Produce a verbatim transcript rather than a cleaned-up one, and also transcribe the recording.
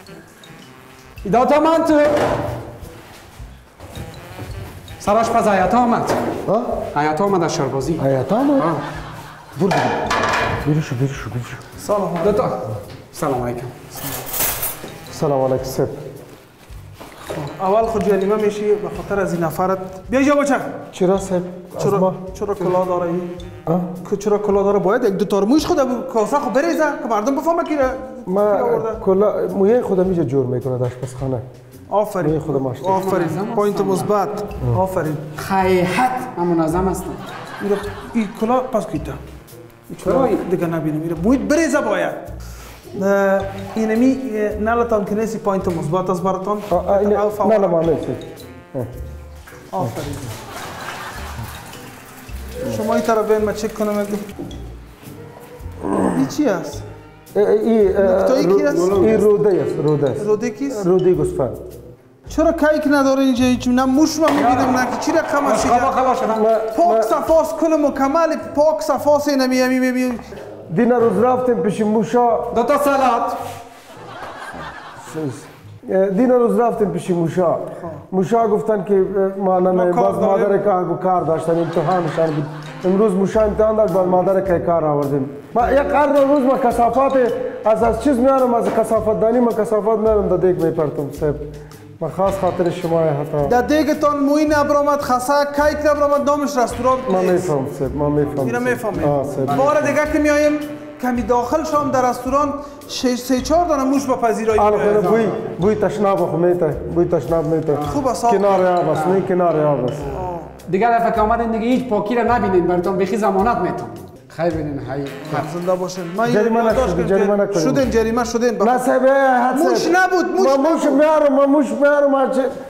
ایداتا من تو سراش پس حیاتا آمد حیاتا آمد از شربازی حیاتا آمد؟ برو برو بیرشو بیرشو بیرشو سلام علیکم سلام علیکم سلام علیکم سب اول خود جریمه میشی به خاطر از این نفرت بیا جا بچه چرا سب؟ چرا چرا کلا داره این؟ چرا کلا داره باید یک دو ترموش خود کاسه خود بریزه که مردم بفهمه که ما کلا موی خودم اینجا جور میکنه در آشپزخانه آفرین موی خودم آشپز آفرین پوینت مثبت آفرین خیحت من منظم هستم این کلا پس کیتا چرا دیگه نبینم میره باید بریزه باید اینمی نلتان که نیستی پوینت مثبت از براتان نه نه ما نیستی آفرین شما این طرف بین ما چک کنم این چی است؟ این روده است روده است روده کیست؟ روده گوسفند چرا کایک نداره اینجا هیچ نه موش ما میبینم نه چی رقم است پاک صفاست کل مکمل پاک صفاست اینمی همی میبینم دینا روز رفتیم پیش موشا دو تا سلات دینا روز رفتیم پیش موشا موشا گفتن که مانم باز مادر که کار داشتن امتحانشان بود امروز موشا امتحان داشت باز مادر که کار آوردیم ما یک قرن روز ما کثافات از از چیز میارم از کثافت دانی ما کثافات میارم در دیگ میپرتم صاحب ما خاص خاطر شما حتی در دیگتان موی نبرامد خسا کیک نبرامد نامش رستوران ما میفهم صاحب ما میفهم میرم میفهمم بار دیگه که میایم کمی داخل شام در رستوران سه چهار دانه موش با پذیرایی آره بوی بوی تشناب خو میته بوی تشناب میته خوب است کنار آب است نه کنار آب است دیگه دفعه که آمدین دیگه هیچ پاکی را نبینین براتون بخی ضمانت میتون خیر ببینین هی زنده باشین ما جریمه نکنید جریمه نکنید شدین جریمه شدین نه صاحب موش نبود موش ما موش میارم ما موش میارم